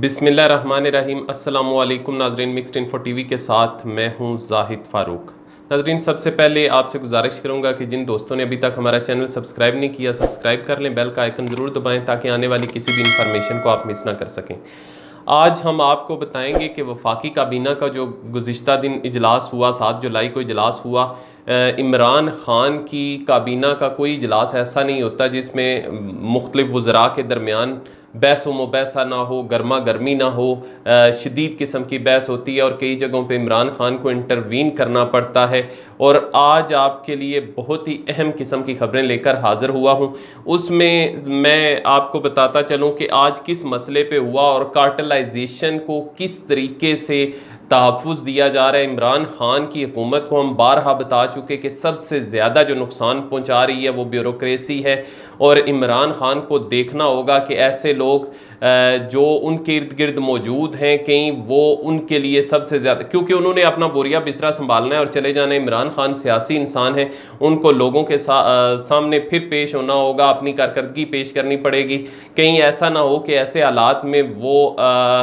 बिस्मिल्लाहिर्रहमानिर्रहीम। अस्सलामुअलैकुम नाजरीन, मिक्स्ड इन्फो टीवी के साथ मैं हूं जाहिद फ़ारूक। नाजरीन, सबसे पहले आपसे गुजारिश करूंगा कि जिन दोस्तों ने अभी तक हमारा चैनल सब्सक्राइब नहीं किया, सब्सक्राइब कर लें, बेल का आइकन ज़रूर दबाएं ताकि आने वाली किसी भी इंफॉर्मेशन को आप मिस ना कर सकें। आज हम आपको बताएंगे कि वफाकी काबीना का जो गुज़िश्ता दिन इजलास हुआ, 7 जुलाई को इजलास हुआ। इमरान ख़ान की काबीना का कोई इजलास ऐसा नहीं होता जिसमें मुख्तलिफ़ वज़रा के दरमियान बहस व मुबैसा ना हो, गर्मा गर्मी ना हो, शदीद किस्म की बहस होती है और कई जगहों पे इमरान ख़ान को इंटरवीन करना पड़ता है। और आज आपके लिए बहुत ही अहम किस्म की खबरें लेकर हाज़िर हुआ हूँ। उसमें मैं आपको बताता चलूँ कि आज किस मसले पे हुआ और कार्टलाइजेशन को किस तरीके से तहफ़्फ़ुज़ दिया जा रहा है। इमरान ख़ान की हुकूमत को हम बारहा बता चुके कि सबसे ज़्यादा जो नुकसान पहुँचा रही है वो ब्यूरोक्रेसी है। और इमरान ख़ान को देखना होगा कि ऐसे लोग जो उनके इर्द गिर्द मौजूद हैं, कहीं वो उनके लिए सबसे ज़्यादा, क्योंकि उन्होंने अपना बोरिया बिस्तरा संभालना है और चले जाना है। इमरान ख़ान सियासी इंसान है, उनको लोगों के सामने फिर पेश होना होगा, अपनी कारकर्दगी पेश करनी पड़ेगी। कहीं ऐसा ना हो कि ऐसे हालात में वो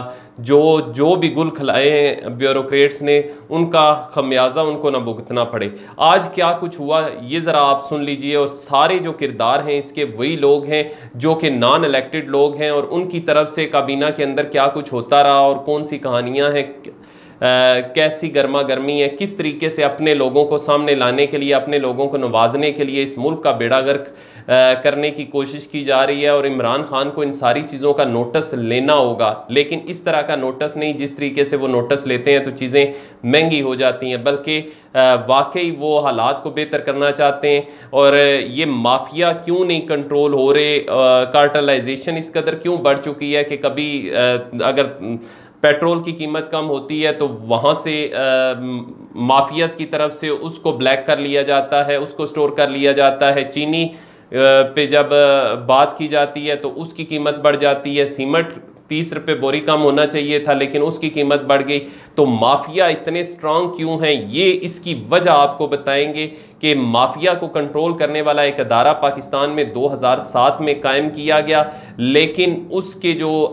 जो भी गुल खिलाए हैं ब्यूरोक्रेट्स ने, उनका खमियाजा उनको ना भुगतना पड़े। आज क्या कुछ हुआ ये ज़रा आप सुन लीजिए। और सारे जो किरदार हैं इसके वही लोग हैं जो कि नॉन इलेक्टेड लोग हैं, और उनकी तरफ से काबीना के अंदर क्या कुछ होता रहा और कौन सी कहानियाँ हैं, कैसी गर्मा गर्मी है, किस तरीके से अपने लोगों को सामने लाने के लिए, अपने लोगों को नवाजने के लिए इस मुल्क का बेड़ा गर्क करने की कोशिश की जा रही है। और इमरान ख़ान को इन सारी चीज़ों का नोटिस लेना होगा, लेकिन इस तरह का नोटिस नहीं जिस तरीके से वो नोटिस लेते हैं तो चीज़ें महंगी हो जाती हैं, बल्कि वाकई वो हालात को बेहतर करना चाहते हैं। और ये माफिया क्यों नहीं कंट्रोल हो रहे, कार्टलाइजेशन इस कदर क्यों बढ़ चुकी है कि कभी अगर पेट्रोल की कीमत कम होती है तो वहाँ से माफियाज की तरफ से उसको ब्लैक कर लिया जाता है, उसको स्टोर कर लिया जाता है। चीनी पे जब बात की जाती है तो उसकी कीमत बढ़ जाती है। सीमेंट 30 रुपये बोरी कम होना चाहिए था लेकिन उसकी कीमत बढ़ गई। तो माफिया इतने स्ट्रांग क्यों हैं, ये इसकी वजह आपको बताएंगे कि माफिया को कंट्रोल करने वाला एक अदारा पाकिस्तान में 2007 में कायम किया गया, लेकिन उसके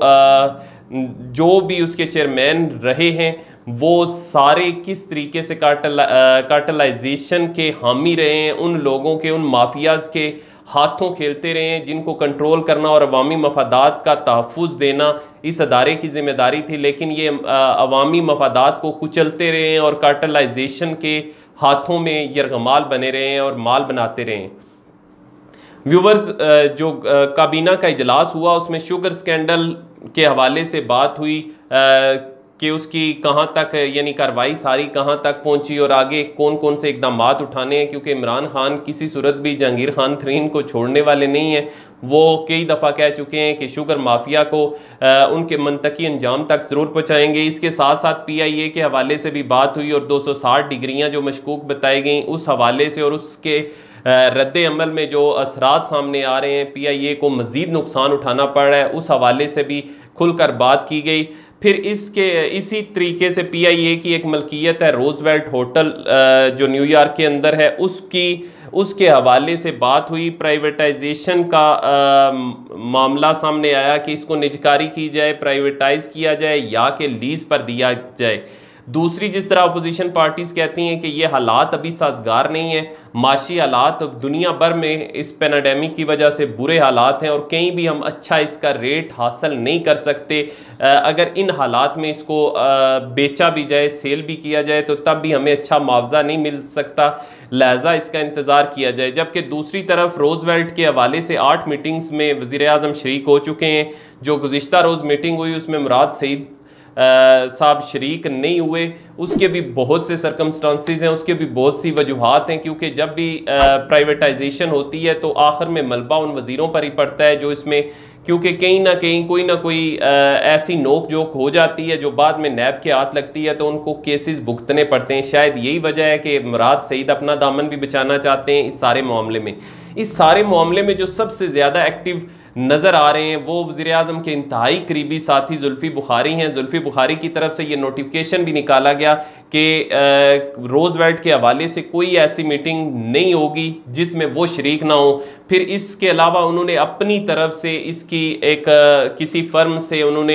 जो भी उसके चेयरमैन रहे हैं वो सारे किस तरीके से कार्टलाइजेशन के हामी रहे हैं, उन लोगों के, उन माफियाज के हाथों खेलते रहे हैं जिनको कंट्रोल करना और अवामी मफादात का तहफ़्फ़ुज़ देना इस अदारे की जिम्मेदारी थी। लेकिन ये अवामी मफादात को कुचलते रहे हैं और कार्टलाइजेशन के हाथों में यरगमाल बने रहे हैं और माल बनाते रहे हैं। व्यूवर्स, जो काबीना का इजलास हुआ उसमें शुगर स्कैंडल के हवाले से बात हुई कि उसकी कहाँ तक, यानी कार्रवाई सारी कहाँ तक पहुँची और आगे कौन कौन से इकदाम उठाने हैं, क्योंकि इमरान खान किसी सूरत भी जहांगीर खान तरीन को छोड़ने वाले नहीं हैं। वो कई दफ़ा कह चुके हैं कि शुगर माफिया को उनके मनतकी अंजाम तक ज़रूर पहुँचाएंगे। इसके साथ साथ PIA के हवाले से भी बात हुई और 260 डिग्रियाँ जो मशकूक बताई गई उस हवाले से और उसके रद्द अमल में जो असरात सामने आ रहे हैं, PIA को मज़ीद नुकसान उठाना पड़ रहा है, उस हवाले से भी खुलकर बात की गई। फिर इसी तरीके से PIA की एक मलकियत है रोजवेल्ट होटल जो न्यूयॉर्क के अंदर है, उसके हवाले से बात हुई। प्राइवेटाइजेशन का मामला सामने आया कि इसको निजकारी की जाए, प्राइवेटाइज किया जाए या कि लीज पर दिया जाए। दूसरी, जिस तरह अपोजिशन पार्टीज़ कहती हैं कि ये हालात अभी साजगार नहीं है, माशी हालात दुनिया भर में इस पैनाडेमिक की वजह से बुरे हालात हैं और कहीं भी हम अच्छा इसका रेट हासिल नहीं कर सकते। अगर इन हालात में इसको बेचा भी जाए, सेल भी किया जाए तो तब भी हमें अच्छा मुआवजा नहीं मिल सकता, लिहाजा इसका इंतज़ार किया जाए। जबकि दूसरी तरफ रोजवेल्ट के हवाले से 8 मीटिंग्स में वज़ीर आज़म शरीक हो चुके हैं। जो गुज़िश्ता रोज़ मीटिंग हुई उसमें मुराद सईद साहब शरीक नहीं हुए, उसके भी बहुत से सरकमस्टांसिस हैं, उसके भी बहुत सी वजूहात हैं। क्योंकि जब भी प्राइवेटाइजेशन होती है तो आखिर में मलबा उन वज़ीरों पर ही पड़ता है जो इसमें, क्योंकि कहीं ना कोई ऐसी नोक जोक हो जाती है जो बाद में नैब के हाथ लगती है तो उनको केसेस भुगतने पड़ते हैं। शायद यही वजह है कि मुराद सईद अपना दामन भी बचाना चाहते हैं इस सारे मामले में। इस सारे मामले में जो सबसे ज़्यादा एक्टिव नज़र आ रहे हैं वो वज़ीर आज़म के इंतहाई करीबी साथी जुल्फ़ी बुखारी हैं। जुल्फ़ी बुखारी की तरफ से ये नोटिफिकेशन भी निकाला गया कि रोजवेल्ट के हवाले से कोई ऐसी मीटिंग नहीं होगी जिसमें वो शरीक ना हो। फिर इसके अलावा उन्होंने अपनी तरफ से इसकी एक किसी फर्म से उन्होंने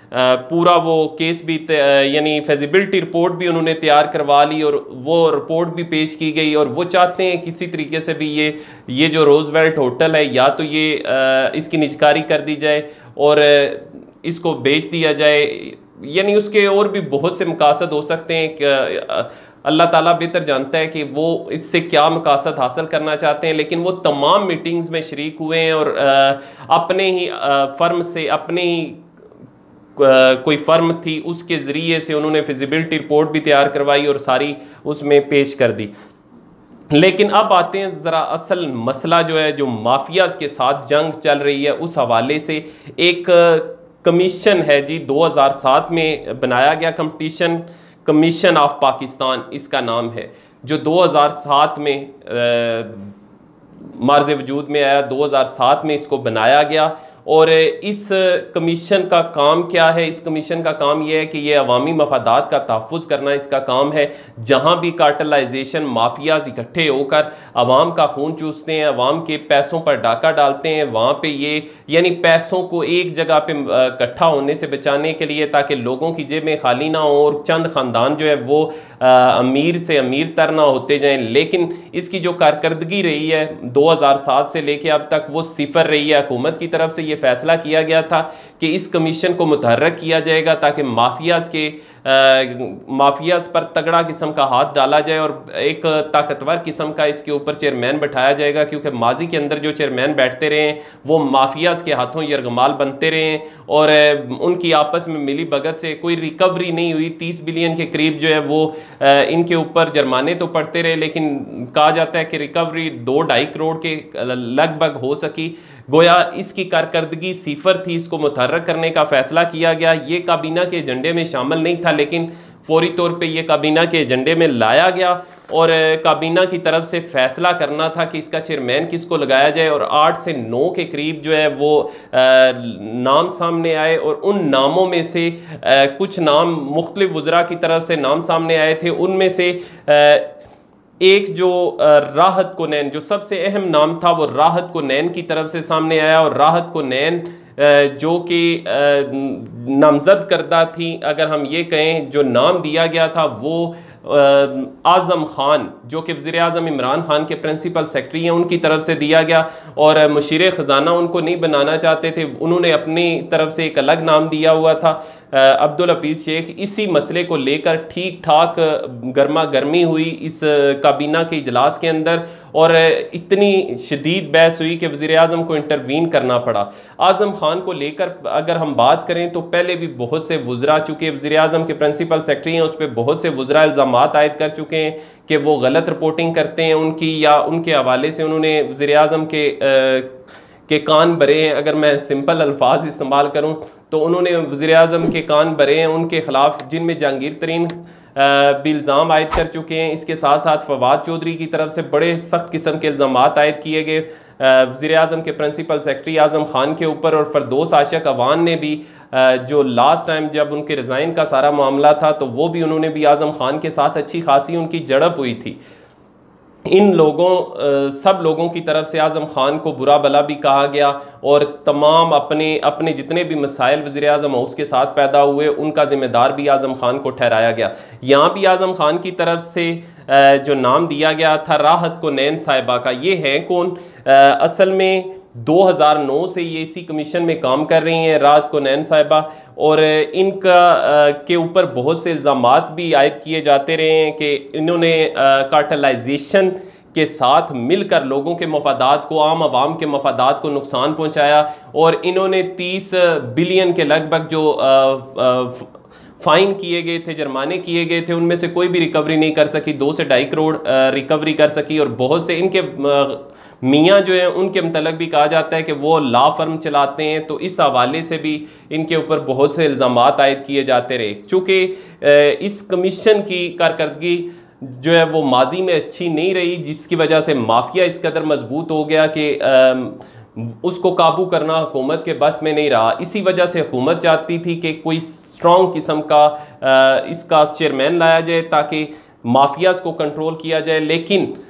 पूरा वो केस भी यानी फेजिबिलिटी रिपोर्ट भी उन्होंने तैयार करवा ली और वो रिपोर्ट भी पेश की गई, और वो चाहते हैं किसी तरीके से भी ये जो रोजवेल्ट होटल है या तो ये इसकी निजकारी कर दी जाए और इसको बेच दिया जाए, यानी उसके और भी बहुत से मकासद हो सकते हैं कि अल्लाह ताला बेहतर जानता है कि वो इससे क्या मकासद हासिल करना चाहते हैं। लेकिन वो तमाम मीटिंग्स में शरीक हुए हैं और अपने ही फर्म से, अपने ही कोई फर्म थी उसके ज़रिए से उन्होंने फिजिबिलिटी रिपोर्ट भी तैयार करवाई और सारी उसमें पेश कर दी। लेकिन अब आते हैं ज़रा असल मसला जो है, जो माफियाज़ के साथ जंग चल रही है, उस हवाले से एक कमीशन है जी 2007 में बनाया गया, कंपटीशन कमीशन ऑफ पाकिस्तान इसका नाम है, जो 2007 में मार्ज़ वजूद में आया। 2007 में इसको बनाया गया और इस कमीशन का काम क्या है? इस कमीशन का काम यह है कि ये अवामी मफादात का तहफ़्फ़ुज़ करना इसका काम है। जहाँ भी कार्टलाइजेशन माफियाज इकट्ठे होकर अवाम का खून चूसते हैं, अवाम के पैसों पर डाका डालते हैं, वहाँ पे ये यानी पैसों को एक जगह पे इकट्ठा होने से बचाने के लिए, ताकि लोगों की जेबें खाली ना हो और चंद ख़ानदान जो है वो अमीर से अमीर तर ना होते जाएँ। लेकिन इसकी जो कारकर्दगी रही है 2007 से लेके अब तक, वो सिफर रही है। हुकूमत की तरफ से ये फैसला किया गया था कि इस कमीशन को मुतहर्रक किया जाएगा ताकि माफियाज पर तगड़ा किस्म का हाथ डाला जाए और एक ताकतवर किस्म का इसके ऊपर चेयरमैन बैठाया जाएगा, क्योंकि माजी के अंदर जो चेयरमैन बैठते रहे हैं वो माफियाज के हाथों यरगमाल बनते रहे हैं और उनकी आपस में मिली भगत से कोई रिकवरी नहीं हुई। 30 बिलियन के करीब जो है वो इनके ऊपर जुर्माने तो पड़ते रहे, लेकिन कहा जाता है कि रिकवरी 2-2.5 करोड़ के लगभग हो सकी। गोया इसकी कारकर्दगी सिफर थी। इसको मुतहर्रक करने का फैसला किया गया। ये काबीना के एजेंडे में शामिल नहीं था, लेकिन फौरी तौर पे ये काबीना के एजेंडे में लाया गया और काबीना की तरफ से फैसला करना था कि इसका चेयरमैन किसको लगाया जाए। और 8 से 9 के करीब जो है वो नाम सामने आए और उन नामों में से कुछ नाम मुख्तलिफ वज़रा की तरफ से नाम सामने आए थे। उनमें से एक जो राहत कोनैन, जो सबसे अहम नाम था, वो राहत कोनैन की तरफ से सामने आया। और राहत कोनैन जो कि नामजद करदा थी, अगर हम ये कहें, जो नाम दिया गया था वो आज़म खान, जो कि वज़ीर आज़म इमरान खान के प्रिंसिपल सेक्रेटरी हैं, उनकी तरफ से दिया गया। और मुशीर ख़जाना उनको नहीं बनाना चाहते थे, उन्होंने अपनी तरफ से एक अलग नाम दिया हुआ था, अब्दुल हफीज़ शेख। इसी मसले को लेकर ठीक ठाक गर्मा गर्मी हुई इस काबीना के इजलास के अंदर और इतनी शदीद बहस हुई कि वज़ीर आज़म को इंटरवीन करना पड़ा। आज़म खान को लेकर अगर हम बात करें तो पहले भी बहुत से वज़रा, चूँकि वज़ीर आज़म के प्रिंसिपल सेक्रेटरी हैं, उस पर बहुत से वज़रा इल्ज़ामात आयद कर चुके हैं कि वो गलत रिपोर्टिंग करते हैं उनकी, या उनके हवाले से उन्होंने वज़ीर आज़म के कान भरे हैं। अगर मैं सिंपल अल्फाज इस्तेमाल करूं तो उन्होंने वज़ीर आज़म के कान भरे हैं उनके ख़िलाफ़, जिनमें जहांगीर तरीन भी इल्ज़ाम आयद कर चुके हैं। इसके साथ साथ फवाद चौधरी की तरफ से बड़े सख्त किस्म के इल्ज़ामात आयद किए गए वज़ीर आज़म के प्रिंसिपल सेक्रेटरी आज़म खान के ऊपर। और फरदौस आशिक अवान ने भी जो लास्ट टाइम जब उनके रिज़ाइन का सारा मामला था तो वो भी उन्होंने भी आज़म खान के साथ अच्छी खासी उनकी झड़प हुई थी। इन लोगों सब लोगों की तरफ से आज़म खान को बुरा भला भी कहा गया और तमाम अपने जितने भी मसाइल वज़ीर आज़म हाउस के साथ पैदा हुए उनका ज़िम्मेदार भी आज़म खान को ठहराया गया। यहाँ भी आज़म खान की तरफ से जो नाम दिया गया था राहत कोनैन साहिबा का, ये है कौन? असल में 2009 से ये इसी कमीशन में काम कर रही हैं राहत कोनैन साहिबा, और इनका के ऊपर बहुत से इल्ज़ामात भी आयद किए जाते रहे हैं कि इन्होंने कार्टलाइजेशन के साथ मिलकर लोगों के मफादात को, आम आवाम के मफादात को नुकसान पहुंचाया और इन्होंने 30 बिलियन के लगभग जो फ़ाइन किए गए थे, जुर्माने किए गए थे, उनमें से कोई भी रिकवरी नहीं कर सकी। 2 से 2.5 करोड़ रिकवरी कर सकी। और बहुत से इनके मियाँ जो हैं उनके मतलब भी कहा जाता है कि वो लॉ फर्म चलाते हैं, तो इस हवाले से भी इनके ऊपर बहुत से इल्ज़ामात आयद किए जाते रहे। चूँकि इस कमीशन की कारकर्दगी जो है वो माजी में अच्छी नहीं रही, जिसकी वजह से माफिया इस कदर मजबूत हो गया कि उसको काबू करना हुकूमत के बस में नहीं रहा। इसी वजह से हुकूमत चाहती थी कि कोई स्ट्रॉन्ग किस्म का इसका चेयरमैन लाया जाए ताकि माफियाज को कंट्रोल किया जाए। लेकिन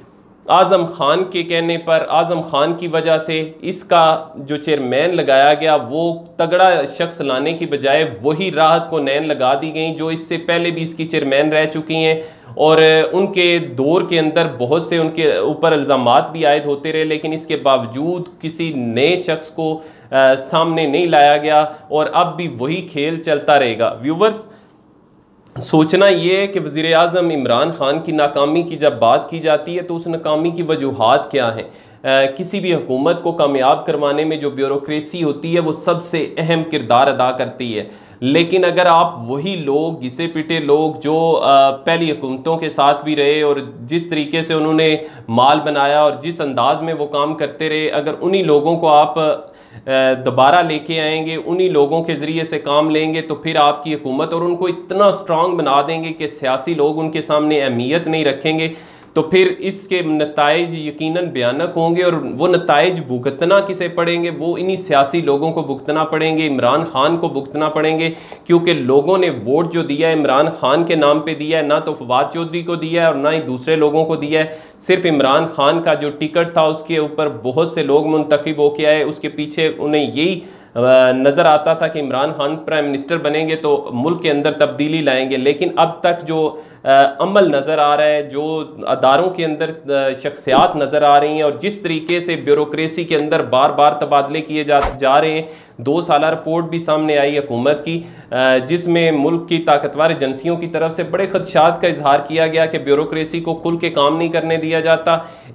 आज़म खान के कहने पर, आज़म खान की वजह से इसका जो चेयरमैन लगाया गया वो तगड़ा शख्स लाने की बजाय वही राहत को नैन लगा दी गई जो इससे पहले भी इसकी चेयरमैन रह चुकी हैं, और उनके दौर के अंदर बहुत से उनके ऊपर इल्ज़ामात भी आयद होते रहे, लेकिन इसके बावजूद किसी नए शख्स को सामने नहीं लाया गया, और अब भी वही खेल चलता रहेगा। व्यूवर्स, सोचना ये है कि वज़ीर आज़म इमरान ख़ान की नाकामी की जब बात की जाती है तो उस नाकामी की वजूहात क्या हैं। किसी भी हुकूमत को कामयाब करवाने में जो ब्यूरोक्रेसी होती है वो सबसे अहम किरदार अदा करती है, लेकिन अगर आप वही लोग, घिसे पिटे लोग जो पहली हुकूमतों के साथ भी रहे और जिस तरीके से उन्होंने माल बनाया और जिस अंदाज में वो काम करते रहे, अगर उन्हीं लोगों को आप दोबारा लेके आएंगे, उन्हीं लोगों के ज़रिए से काम लेंगे, तो फिर आपकी हुकूमत, और उनको इतना स्ट्रांग बना देंगे कि सियासी लोग उनके सामने अहमियत नहीं रखेंगे, तो फिर इसके नताइज यकीनन भयानक होंगे, और वो नताइज भुगतना किसे पड़ेंगे, वो इन्हीं सियासी लोगों को भुगतना पड़ेंगे, इमरान खान को भुगतना पड़ेंगे, क्योंकि लोगों ने वोट जो दिया है इमरान खान के नाम पे दिया है, ना तो फवाद चौधरी को दिया है और ना ही दूसरे लोगों को दिया है। सिर्फ इमरान खान का जो टिकट था उसके ऊपर बहुत से लोग मुंतखब होके आए, उसके पीछे उन्हें यही नज़र आता था कि इमरान खान प्राइम मिनिस्टर बनेंगे तो मुल्क के अंदर तब्दीली लाएंगे, लेकिन अब तक जो अमल नज़र आ रहा है, जो अदारों के अंदर शख्सियात नज़र आ रही हैं, और जिस तरीके से ब्यूरोक्रेसी के अंदर बार बार तबादले किए जा रहे हैं। 2 साला रिपोर्ट भी सामने आई हुकूमत की जिसमें मुल्क की ताकतवर एजेंसियों की तरफ से बड़े खदशात का इजहार किया गया कि ब्यूरोक्रेसी को खुल के काम नहीं करने दिया जाता।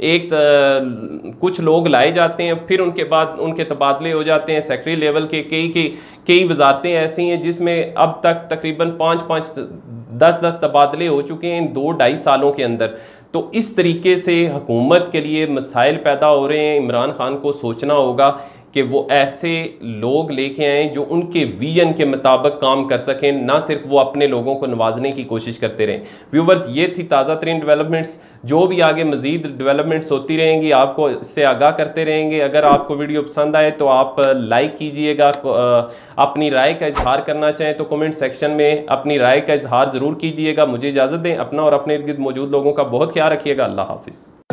कुछ लोग लाए जाते हैं, फिर उनके बाद उनके तबादले हो जाते हैं। सेक्रेटरी लेवल के कई वजारतें ऐसी हैं जिसमें अब तक तकरीबन 5-10 तबादले हो चुके हैं इन 2-2.5 सालों के अंदर। तो इस तरीके से हुकूमत के लिए मसाइल पैदा हो रहे हैं। इमरान खान को सोचना होगा कि वो ऐसे लोग लेके आएँ जो उनके विजन के मुताबिक काम कर सकें, ना सिर्फ वो अपने लोगों को नवाजने की कोशिश करते रहें। व्यूवर्स, ये थी ताज़ा तरीन डेवलपमेंट्स। जो भी आगे मज़ीद डेवलपमेंट्स होती रहेंगी आपको इससे आगाह करते रहेंगे। अगर आपको वीडियो पसंद आए तो आप लाइक कीजिएगा, अपनी राय का इजहार करना चाहें तो कमेंट सेक्शन में अपनी राय का इजहार ज़रूर कीजिएगा। मुझे इजाज़त दें। अपना और अपने इर्द गिर्द मौजूद लोगों का बहुत ख्याल रखिएगा। अल्लाह हाफिज़।